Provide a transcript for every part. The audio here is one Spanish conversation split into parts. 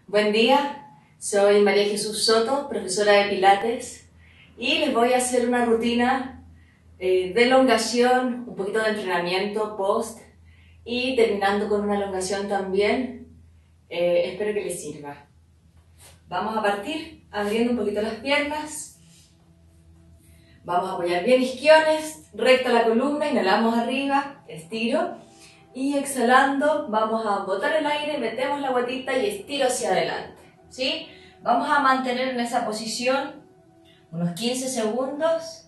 Buen día, soy María Jesús Soto, profesora de Pilates, y les voy a hacer una rutina de elongación, un poquito de entrenamiento post y terminando con una elongación también. Espero que les sirva. Vamos a partir abriendo un poquito las piernas. Vamos a apoyar bien isquiones, recta la columna, inhalamos arriba, estiro. Y exhalando, vamos a botar el aire, metemos la guatita y estiro hacia adelante, ¿sí? Vamos a mantener en esa posición unos 15 segundos.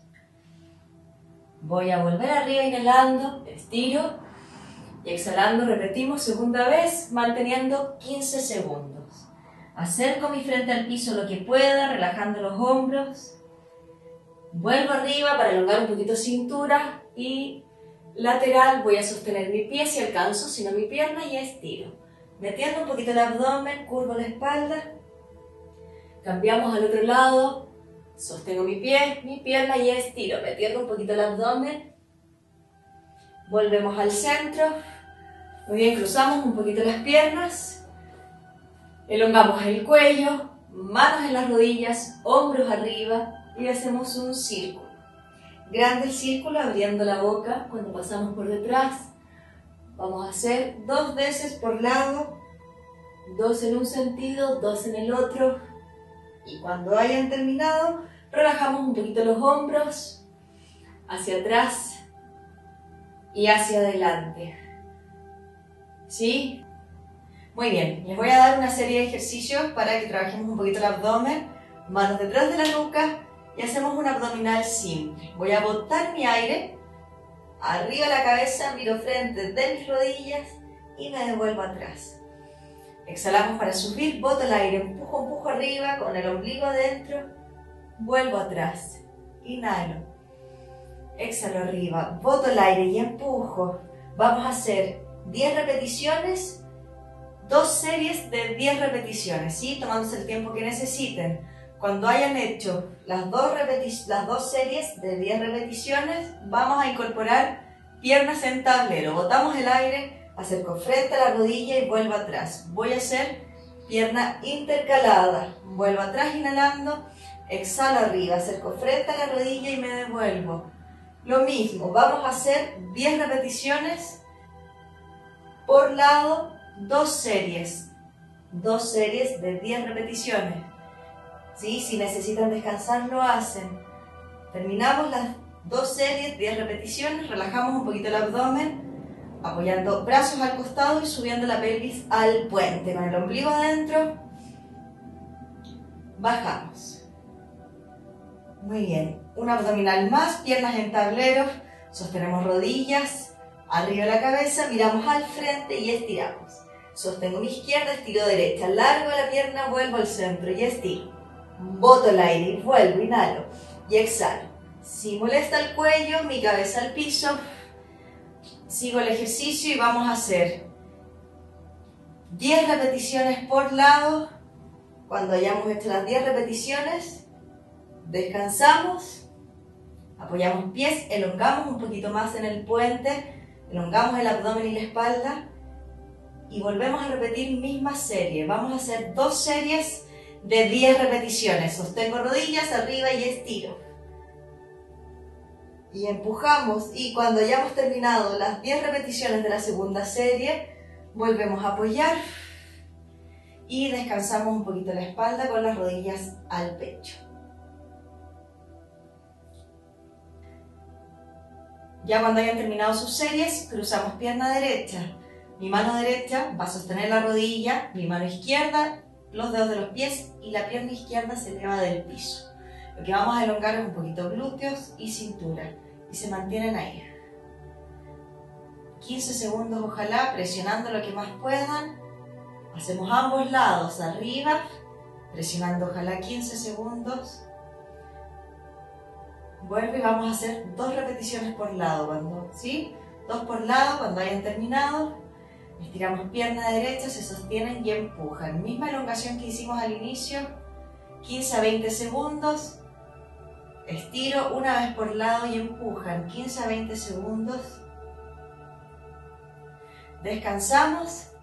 Voy a volver arriba inhalando, estiro. Y exhalando, repetimos segunda vez, manteniendo 15 segundos. Acerco mi frente al piso lo que pueda, relajando los hombros. Vuelvo arriba para elongar un poquito cintura y lateral, voy a sostener mi pie si alcanzo, sino mi pierna y estiro. Metiendo un poquito el abdomen, curvo la espalda. Cambiamos al otro lado, sostengo mi pie, mi pierna y estiro, metiendo un poquito el abdomen. Volvemos al centro. Muy bien, cruzamos un poquito las piernas. Elongamos el cuello, manos en las rodillas, hombros arriba y hacemos un círculo. Grande el círculo, abriendo la boca cuando pasamos por detrás. Vamos a hacer 2 veces por lado, 2 en un sentido, 2 en el otro. Y cuando hayan terminado, relajamos un poquito los hombros, hacia atrás y hacia adelante. ¿Sí? Muy bien, les voy a dar una serie de ejercicios para que trabajemos un poquito el abdomen, manos detrás de la nuca. Y hacemos un abdominal simple. Voy a botar mi aire, arriba la cabeza, miro frente de mis rodillas y me devuelvo atrás. Exhalamos para subir, boto el aire, empujo arriba con el ombligo adentro, vuelvo atrás, inhalo, exhalo arriba, boto el aire y empujo. Vamos a hacer 10 repeticiones, 2 series de 10 repeticiones, ¿sí? Tomándose el tiempo que necesiten. Cuando hayan hecho las dos series de 10 repeticiones, vamos a incorporar piernas en tablero. Botamos el aire, acerco frente a la rodilla y vuelvo atrás. Voy a hacer pierna intercalada. Vuelvo atrás inhalando, exhalo arriba, acerco frente a la rodilla y me devuelvo. Lo mismo, vamos a hacer 10 repeticiones por lado, 2 series. 2 series de 10 repeticiones. ¿Sí? Si necesitan descansar, lo hacen. Terminamos las 2 series, 10 repeticiones, relajamos un poquito el abdomen, apoyando brazos al costado y subiendo la pelvis al puente, con el ombligo adentro. Bajamos. Muy bien. Un abdominal más, piernas en tablero, sostenemos rodillas, arriba la cabeza, miramos al frente y estiramos. Sostengo mi izquierda, estiro derecha, largo la pierna, vuelvo al centro y estiro. Boto el aire y vuelvo, inhalo y exhalo. Si molesta el cuello, mi cabeza al piso. Sigo el ejercicio y vamos a hacer 10 repeticiones por lado. Cuando hayamos hecho las 10 repeticiones, descansamos, apoyamos pies, elongamos un poquito más en el puente, elongamos el abdomen y la espalda y volvemos a repetir misma serie. Vamos a hacer 2 series de 10 repeticiones. Sostengo rodillas arriba y estiro. Y empujamos. Y cuando hayamos terminado las 10 repeticiones de la segunda serie, volvemos a apoyar. Y descansamos un poquito la espalda con las rodillas al pecho. Ya cuando hayan terminado sus series, cruzamos pierna derecha. Mi mano derecha va a sostener la rodilla, mi mano izquierda los dedos de los pies y la pierna izquierda se eleva del piso. Lo que vamos a elongar es un poquito glúteos y cintura y se mantienen ahí. 15 segundos ojalá, presionando lo que más puedan. Hacemos ambos lados, arriba, presionando ojalá 15 segundos. Vuelve y vamos a hacer 2 repeticiones por lado, ¿sí? 2 por lado, cuando hayan terminado. Estiramos pierna derecha, se sostienen y empujan. Misma elongación que hicimos al inicio, 15 a 20 segundos. Estiro una vez por lado y empujan, 15 a 20 segundos. Descansamos